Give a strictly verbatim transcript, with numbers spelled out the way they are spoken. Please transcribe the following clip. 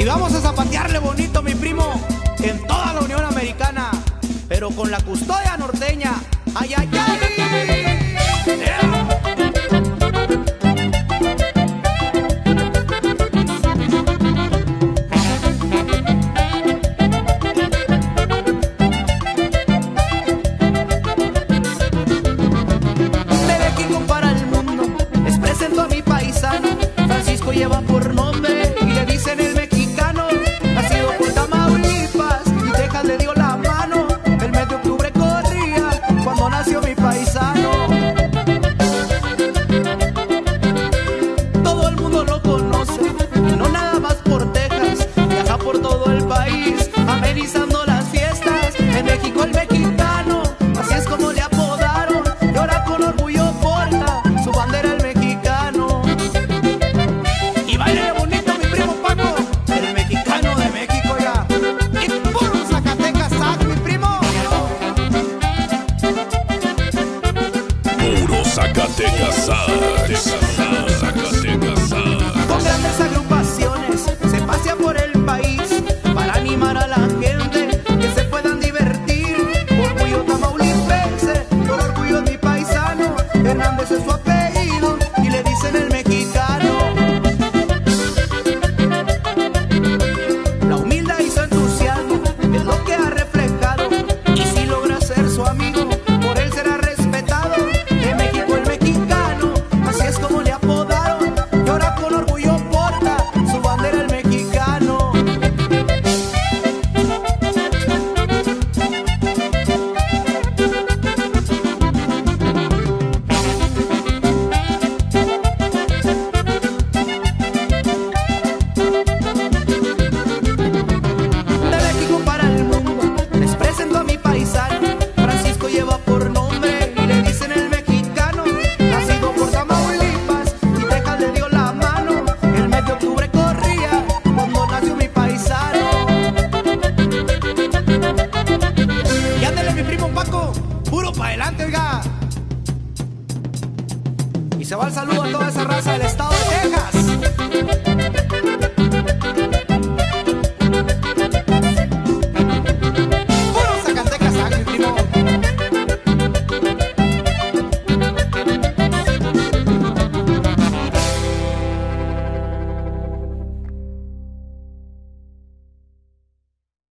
Y vamos a zapatearle bonito, mi primo, en toda la Unión Americana, pero con la custodia norteña. ¡Ay, ay, ay! Yeah. Francisco lleva por nombre y le dicen el mexicano. Nacido por Tamaulipas y Texas le dio la mano. El mes de octubre corría cuando nació mi paisano. Todo el mundo lo conoce, no nada más por Texas. Viaja por todo el país, amenizando las fiestas. En México el mexicano, así es como le apodaron. Y ahora con orgullo porta su bandera el mexicano. Y baile bonito, mi primo Paco, el mexicano de México ya. Y puro Zacatecas, ¿sabes, mi primo? Puro Zacatecas, Zacatecas, Zacatecas. Con grandes agrupaciones se pasea por el país para animar a la gente que se puedan divertir. Orgullo tamaulipense, por orgullo de mi paisano. Hernández es su apellido y le dicen el mexicano. La humildad y su entusiasmo es lo que ha reflejado, y si logra ser su amigo, por él será respetado. De México el mexicano, así es como le apodaron, y ahora con orgullo porta su bandera el mexicano. Francisco lleva por nombre y le dicen el mexicano. Nacido por Tamaulipas y Texas le dio la mano. El mes de octubre corría cuando nació mi paisano. Y ándale, mi primo Paco, puro pa' adelante, oiga. Y se va el saludo a toda esa raza del estado de Texas.